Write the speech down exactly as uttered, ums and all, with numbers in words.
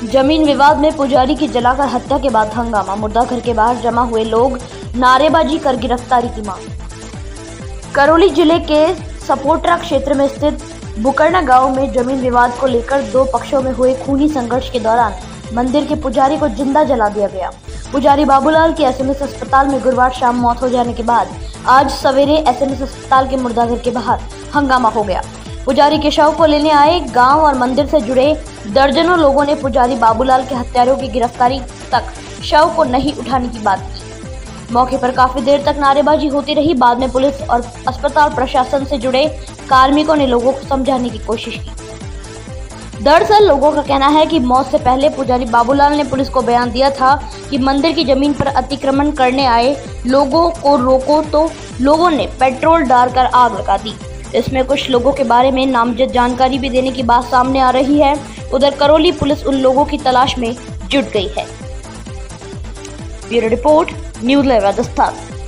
जमीन विवाद में पुजारी की जलाकर हत्या के बाद हंगामा, मुर्दाघर के बाहर जमा हुए लोग नारेबाजी कर गिरफ्तारी की मांग। करौली जिले के सपोटरा क्षेत्र में स्थित बुकरना गांव में जमीन विवाद को लेकर दो पक्षों में हुए खूनी संघर्ष के दौरान मंदिर के पुजारी को जिंदा जला दिया गया। पुजारी बाबूलाल की एसएमएस अस्पताल में गुरुवार शाम मौत हो जाने के बाद आज सवेरे एसएमएस अस्पताल के मुर्दाघर के बाहर हंगामा हो गया। पुजारी के शव को लेने आए गांव और मंदिर से जुड़े दर्जनों लोगों ने पुजारी बाबूलाल के हत्यारों की गिरफ्तारी तक शव को नहीं उठाने की बात की। मौके पर काफी देर तक नारेबाजी होती रही। बाद में पुलिस और अस्पताल प्रशासन से जुड़े कार्मिकों ने लोगों को समझाने की कोशिश की। दरअसल लोगों का कहना है कि मौत से पहले पुजारी बाबूलाल ने पुलिस को बयान दिया था कि मंदिर की जमीन पर अतिक्रमण करने आए लोगों को रोको, तो लोगों ने पेट्रोल डालकर आग लगा दी। इसमें कुछ लोगों के बारे में नामजद जानकारी भी देने की बात सामने आ रही है। उधर करौली पुलिस उन लोगों की तलाश में जुट गई है। Bureau report, news live Rajasthan.